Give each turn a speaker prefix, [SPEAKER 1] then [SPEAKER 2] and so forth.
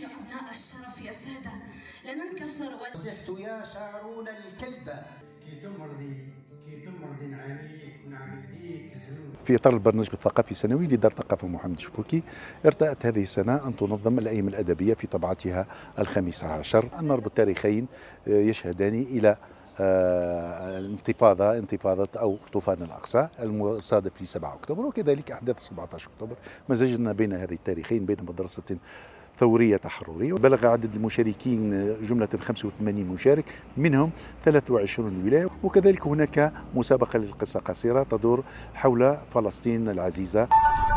[SPEAKER 1] نحن أبناء الشرف يا سادة، لا ننكسر ولا
[SPEAKER 2] صحت يا شارون الكلبة
[SPEAKER 3] كي تمرضي نعانيك ونعمل ليك زلوم.
[SPEAKER 4] في إطار البرنامج الثقافي السنوي لدار الثقافة محمد الشبوكي، ارتأت هذه السنة أن تنظم الأيام الأدبية في طبعتها ال15. نربط تاريخين يشهدان إلى انتفاضة أو طوفان الأقصى المصادف ل 7 أكتوبر، وكذلك أحداث 17 أكتوبر. مزجنا بين هذه التاريخين، بين مدرسة ثورية تحررية. بلغ عدد المشاركين جملة 85 مشارك، منهم 23 ولاية. وكذلك هناك مسابقة للقصة قصيرة تدور حول فلسطين العزيزة.